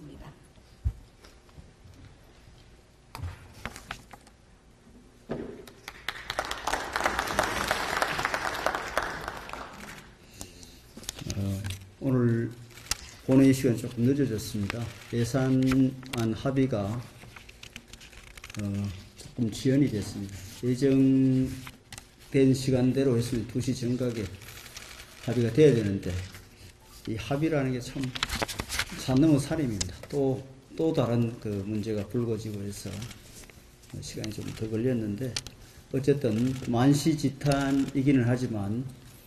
하겠습니다. 오늘 본회의 시간이 조금 늦어졌습니다. 예산안 합의가 조금 지연이 됐습니다. 예정된 시간대로 했으면 2시 정각에 합의가 돼야 되는데 이 합의라는 게 참 산 넘어 산입니다. 또 다른 그 문제가 불거지고 해서 시간이 좀 더 걸렸는데 어쨌든 만시지탄이기는 하지만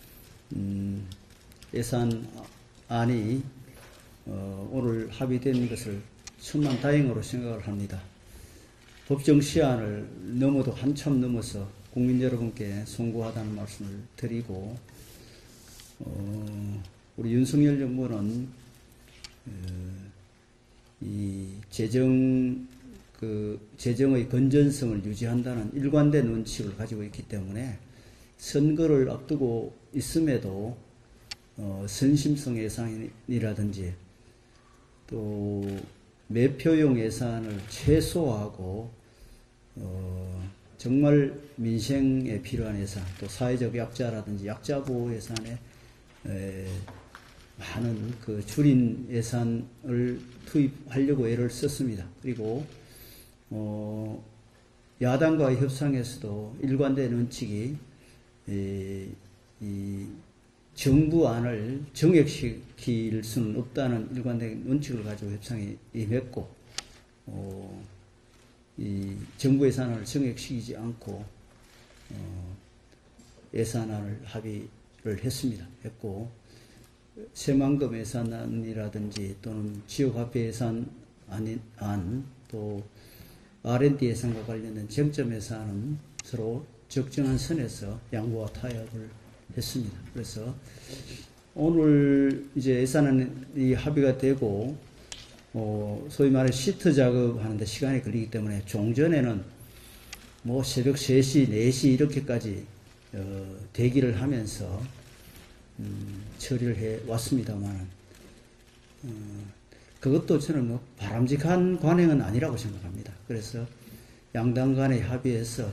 예산안이 오늘 합의된 것을 천만다행으로 생각을 합니다. 법정 시한을 넘어도 한참 넘어서 국민 여러분께 송구하다는 말씀을 드리고 우리 윤석열 정부는 이 재정의 건전성을 유지한다는 일관된 원칙을 가지고 있기 때문에 선거를 앞두고 있음에도 선심성 예산이라든지 또 매표용 예산을 최소화하고 정말 민생에 필요한 예산, 또 사회적 약자라든지 약자 보호 예산에 많은 그 줄인 예산을 투입하려고 애를 썼습니다. 그리고 야당과의 협상에서도 일관된 원칙이 이 정부안을 정액시킬 수는 없다는 일관된 원칙을 가지고 협상에 임했고, 이 정부 예산안을 정액시키지 않고 예산안을 합의를 했고, 새만금 예산안이라든지 또는 지역화폐 예산안, 또 R&D 예산과 관련된 쟁점 예산은 서로 적정한 선에서 양보와 타협을 했습니다. 그래서 오늘 이제 예산안이 합의가 되고 소위 말해 시트 작업하는데 시간이 걸리기 때문에 종전에는 뭐 새벽 3시, 4시 이렇게까지 대기를 하면서 처리를 해 왔습니다만 그것도 저는 뭐 바람직한 관행은 아니라고 생각합니다. 그래서 양당 간의 합의해서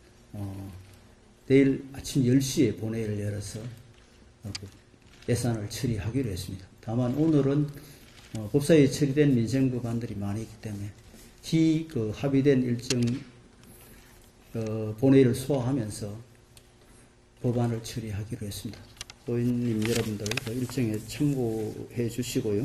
내일 아침 10시에 본회의를 열어서 예산을 처리하기로 했습니다. 다만 오늘은 법사위에 처리된 민생 법안들이 많이 있기 때문에 그 합의된 일정 본회의를 소화하면서 법안을 처리하기로 했습니다. 의원님 여러분들 그 일정에 참고해 주시고요.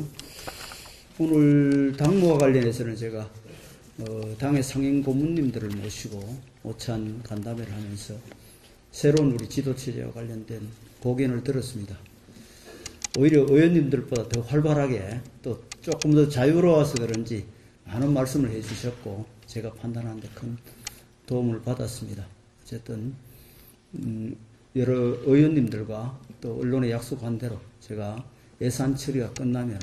오늘 당무와 관련해서는 제가 당의 상임 고문님들을 모시고 오찬 간담회를 하면서 새로운 우리 지도체제와 관련된 고견을 들었습니다. 오히려 의원님들보다 더 활발하게 또 조금 더 자유로워서 그런지 많은 말씀을 해 주셨고 제가 판단하는 데 큰 도움을 받았습니다. 어쨌든 여러 의원님들과 또 언론에 약속한 대로 제가 예산 처리가 끝나면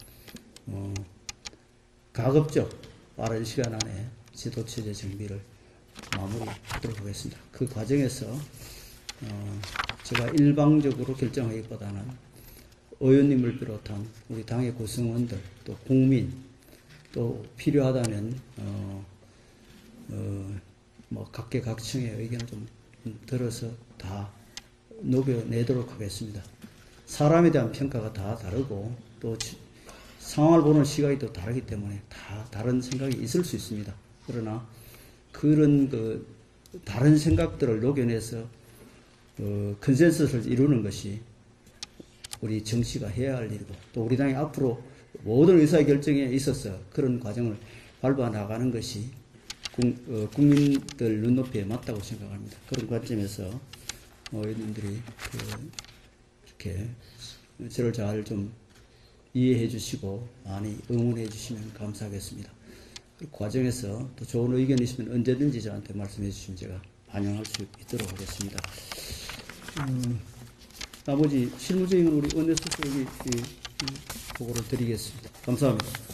가급적 빠른 시간 안에 지도체제 정비를 마무리하도록 하겠습니다. 그 과정에서 제가 일방적으로 결정하기보다는 의원님을 비롯한 우리 당의 구성원들 또 국민 또 필요하다면 뭐 각계각층의 의견을 좀 들어서 다 녹여내도록 하겠습니다. 사람에 대한 평가가 다 다르고 또 상황을 보는 시각이 또 다르기 때문에 다 다른 생각이 있을 수 있습니다. 그러나 그런 그 다른 생각들을 녹여내서 컨센서스를 이루는 것이 우리 정치가 해야 할 일이고 또 우리 당이 앞으로 모든 의사결정에 있어서 그런 과정을 밟아 나가는 것이 국민들 눈높이에 맞다고 생각합니다. 그런 관점에서 의원님들이 이렇게 저를 잘 좀 이해해 주시고 많이 응원해 주시면 감사하겠습니다. 그 과정에서 또 좋은 의견이 있으면 언제든지 저한테 말씀해 주시면 제가 반영할 수 있도록 하겠습니다. 나머지 실무적인 우리 원내수석이 보고를 드리겠습니다. 감사합니다.